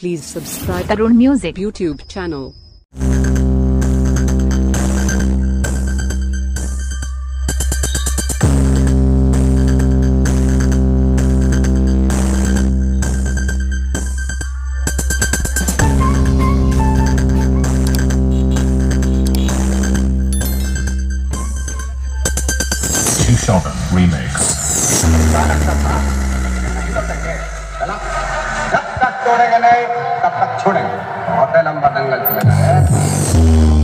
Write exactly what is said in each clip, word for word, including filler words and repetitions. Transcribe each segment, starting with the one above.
Please subscribe Tarun Music YouTube channel. Sheldon remix. जब तक छोड़ेंगे नहीं तब तक छोड़ेंगे। बहुत लंबा दंगल चलेगा है।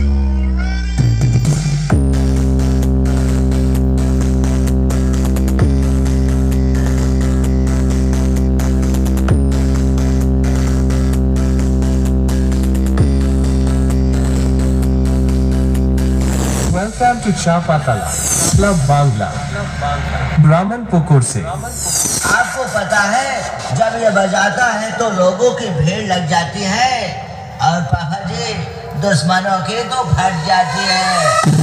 Welcome to Chapatala, Club Bangla, ब्राह्मणपुकुर से। आपको पता है जब ये बजाता है तो लोगों की भीड़ लग जाती है और पापा जी दुश्मनों की तो फट जाती है।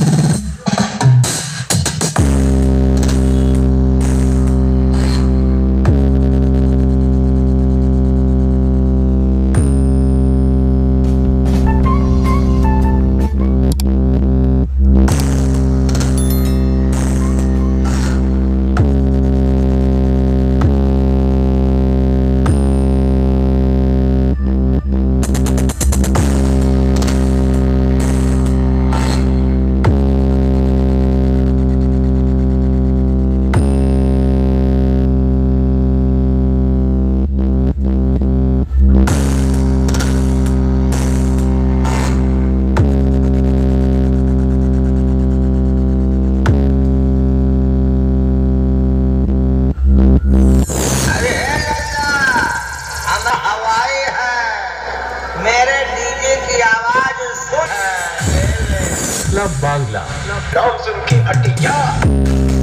मेरे डीजे की आवाज सुन। क्लब बांग्ला की हटिया।